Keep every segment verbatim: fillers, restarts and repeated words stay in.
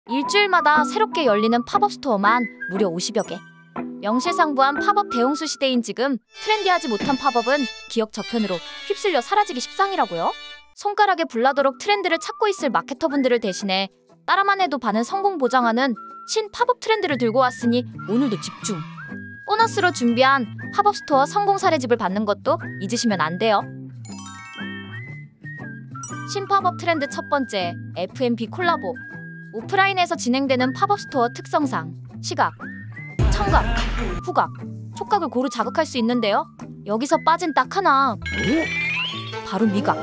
일주일마다 새롭게 열리는 팝업 스토어만 무려 오십여 개. 명실상부한 팝업 대홍수 시대인 지금 트렌디하지 못한 팝업은 기억 저편으로 휩쓸려 사라지기 십상이라고요? 손가락에 불나도록 트렌드를 찾고 있을 마케터분들을 대신해 따라만 해도 반은 성공 보장하는 신 팝업 트렌드를 들고 왔으니 오늘도 집중! 보너스로 준비한 팝업 스토어 성공 사례집을 받는 것도 잊으시면 안 돼요. 신 팝업 트렌드 첫 번째, 에프 앤 비 콜라보. 오프라인에서 진행되는 팝업 스토어 특성상 시각, 청각, 후각, 촉각을 고루 자극할 수 있는데요. 여기서 빠진 딱 하나, 바로 미각.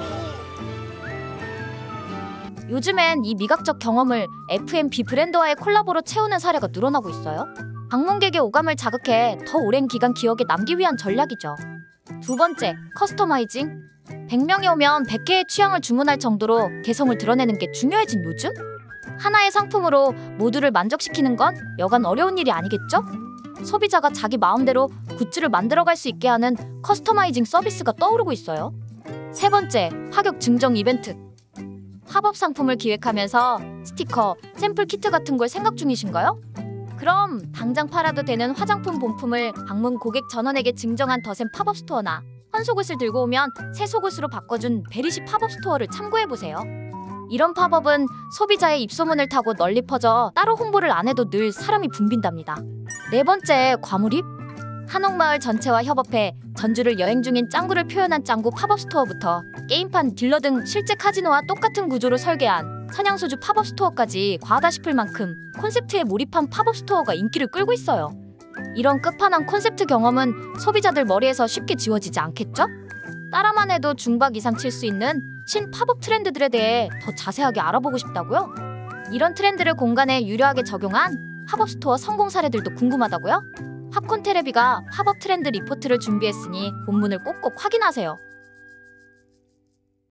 요즘엔 이 미각적 경험을 에프 앤 비 브랜드와의 콜라보로 채우는 사례가 늘어나고 있어요. 방문객의 오감을 자극해 더 오랜 기간 기억에 남기 위한 전략이죠. 두 번째, 커스터마이징. 백 명이 오면 백 개의 취향을 주문할 정도로 개성을 드러내는 게 중요해진 요즘? 하나의 상품으로 모두를 만족시키는 건 여간 어려운 일이 아니겠죠? 소비자가 자기 마음대로 굿즈를 만들어갈 수 있게 하는 커스터마이징 서비스가 떠오르고 있어요. 세 번째, 파격 증정 이벤트. 팝업 상품을 기획하면서 스티커, 샘플 키트 같은 걸 생각 중이신가요? 그럼 당장 팔아도 되는 화장품 본품을 방문 고객 전원에게 증정한 더샘 팝업 스토어나 헌속옷을 들고 오면 새 속옷으로 바꿔준 베리시 팝업 스토어를 참고해보세요. 이런 팝업은 소비자의 입소문을 타고 널리 퍼져 따로 홍보를 안 해도 늘 사람이 붐빈답니다. 네 번째, 과몰입. 한옥마을 전체와 협업해 전주를 여행 중인 짱구를 표현한 짱구 팝업 스토어부터 게임판, 딜러 등 실제 카지노와 똑같은 구조로 설계한 선양소주 팝업 스토어까지 과하다 싶을 만큼 콘셉트에 몰입한 팝업 스토어가 인기를 끌고 있어요. 이런 끝판왕 콘셉트 경험은 소비자들 머리에서 쉽게 지워지지 않겠죠? 따라만 해도 중박 이상 칠 수 있는 신 팝업 트렌드들에 대해 더 자세하게 알아보고 싶다고요? 이런 트렌드를 공간에 유려하게 적용한 팝업 스토어 성공 사례들도 궁금하다고요? 팝콘 테레비가 팝업 트렌드 리포트를 준비했으니 본문을 꼭꼭 확인하세요.